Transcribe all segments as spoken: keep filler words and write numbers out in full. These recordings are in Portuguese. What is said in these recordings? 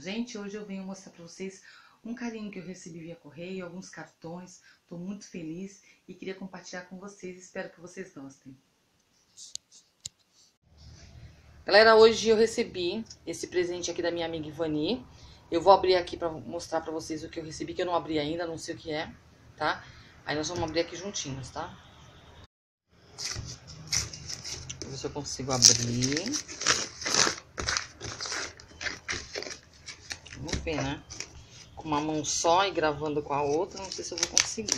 Gente, hoje eu venho mostrar para vocês um carinho que eu recebi via correio, alguns cartões. Estou muito feliz e queria compartilhar com vocês. Espero que vocês gostem. Galera, hoje eu recebi esse presente aqui da minha amiga Ivani. Eu vou abrir aqui para mostrar para vocês o que eu recebi, que eu não abri ainda, não sei o que é, tá? Aí nós vamos abrir aqui juntinhos, tá? Vou ver se eu consigo abrir. Vamos ver, né? Com uma mão só e gravando com a outra, não sei se eu vou conseguir.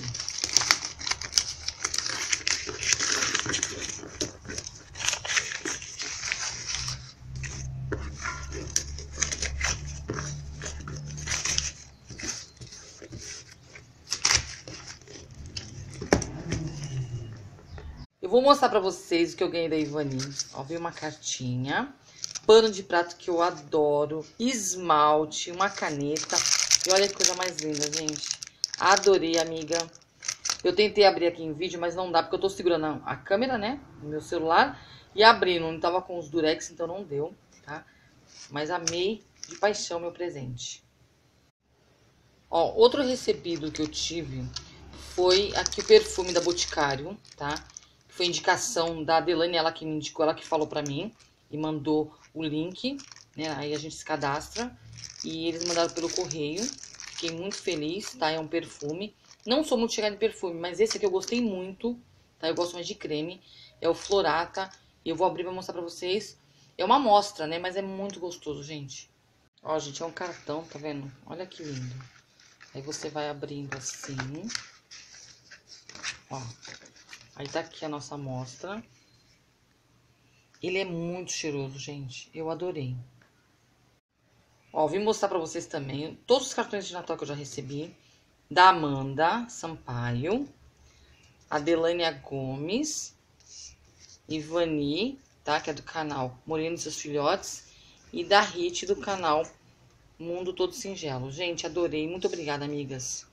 Eu vou mostrar pra vocês o que eu ganhei da Ivani. Ó, veio uma cartinha, pano de prato que eu adoro, esmalte, uma caneta. E olha que coisa mais linda, gente. Adorei, amiga. Eu tentei abrir aqui em vídeo, mas não dá, porque eu tô segurando a câmera, né, no meu celular, e abrindo. Não tava com os durex, então não deu, tá? Mas amei de paixão meu presente. Ó, outro recebido que eu tive foi aqui o perfume da Boticário, tá? Foi indicação da Adelane, ela que me indicou, ela que falou pra mim e mandou o link, né? Aí a gente se cadastra e eles mandaram pelo correio. Fiquei muito feliz, tá? É um perfume. Não sou muito chegada em perfume, mas esse aqui eu gostei muito, tá? Eu gosto mais de creme. É o Florata. E eu vou abrir pra mostrar pra vocês. É uma amostra, né? Mas é muito gostoso, gente. Ó, gente, é um cartão, tá vendo? Olha que lindo. Aí você vai abrindo assim. Ó. Aí tá aqui a nossa amostra. Ele é muito cheiroso, gente. Eu adorei. Ó, vim mostrar pra vocês também todos os cartões de Natal que eu já recebi. Da Amanda Sampaio, Adelânia Gomes, Ivani, tá? Que é do canal Moreno e Seus Filhotes. E da Rit, do canal Mundo Todo Singelo. Gente, adorei. Muito obrigada, amigas.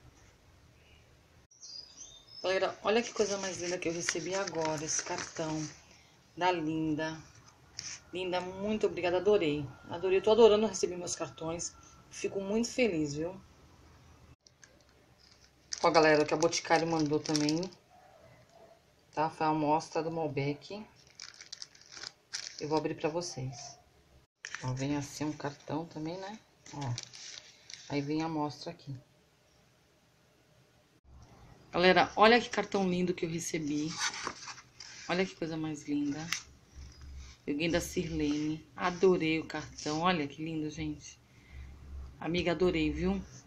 Galera, olha que coisa mais linda que eu recebi agora, esse cartão da Linda. Linda, muito obrigada, adorei. Adorei, tô adorando receber meus cartões. Fico muito feliz, viu? Ó, galera, que a Boticário mandou também, tá? Foi a amostra do Malbec. Eu vou abrir pra vocês. Ó, vem assim um cartão também, né? Ó, aí vem a amostra aqui. Galera, olha que cartão lindo que eu recebi. Olha que coisa mais linda. Eu ganhei da Sirlene. Adorei o cartão. Olha que lindo, gente. Amiga, adorei, viu?